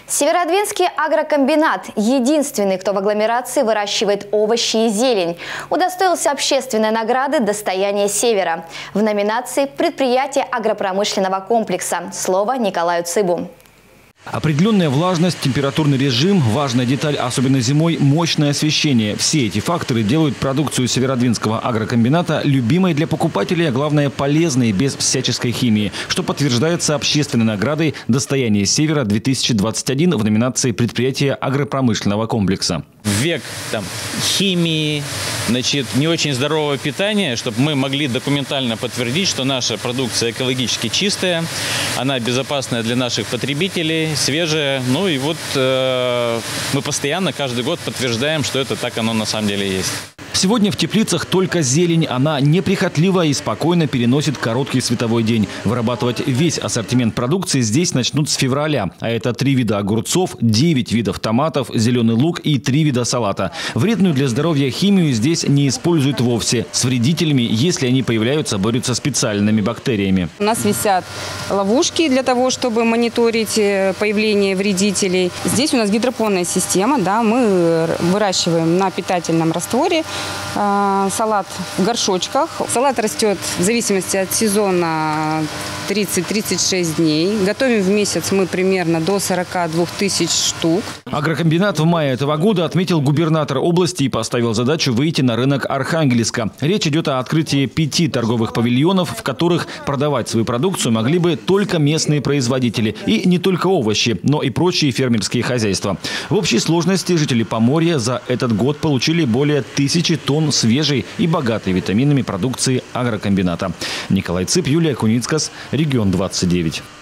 Северодвинский агрокомбинат – единственный, кто в агломерации выращивает овощи и зелень. Удостоился общественной награды «Достояние Севера» в номинации «Предприятие агропромышленного комплекса». Слово Николаю Цыбу. Определенная влажность, температурный режим, важная деталь, особенно зимой, мощное освещение. Все эти факторы делают продукцию Северодвинского агрокомбината любимой для покупателей, а главное полезной, без всяческой химии, что подтверждается общественной наградой «Достояние Севера-2021» в номинации «Предприятие агропромышленного комплекса». В век химии, не очень здорового питания, чтобы мы могли документально подтвердить, что наша продукция экологически чистая, она безопасная для наших потребителей, свежая. Ну и вот мы постоянно, каждый год подтверждаем, что это так оно на самом деле есть. Сегодня в теплицах только зелень. Она неприхотлива и спокойно переносит короткий световой день. Вырабатывать весь ассортимент продукции здесь начнут с февраля. А это 3 вида огурцов, 9 видов томатов, зеленый лук и 3 вида салата. Вредную для здоровья химию здесь не используют вовсе. С вредителями, если они появляются, борются специальными бактериями. У нас висят ловушки для того, чтобы мониторить появление вредителей. Здесь у нас гидропонная система. Да, мы выращиваем на питательном растворе салат в горшочках. Салат растет в зависимости от сезона 30-36 дней. Готовим в месяц мы примерно до 42 тысяч штук. Агрокомбинат в мае этого года отметил губернатор области и поставил задачу выйти на рынок Архангельска. Речь идет о открытии 5 торговых павильонов, в которых продавать свою продукцию могли бы только местные производители. И не только овощи, но и прочие фермерские хозяйства. В общей сложности жители Поморья за этот год получили более 1000 тонн свежей и богатой витаминами продукции агрокомбината. Николай Цып, Юлия Куницкас, Регион 29.